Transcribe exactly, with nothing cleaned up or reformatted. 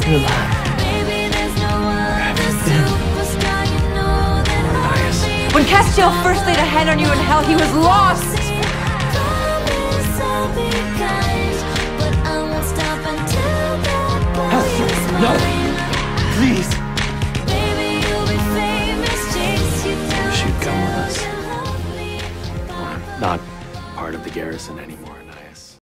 You're alive. Inias. When Castiel first laid a hand on you in hell, he was lost! No! Please! You should come with us. We're not part of the garrison anymore.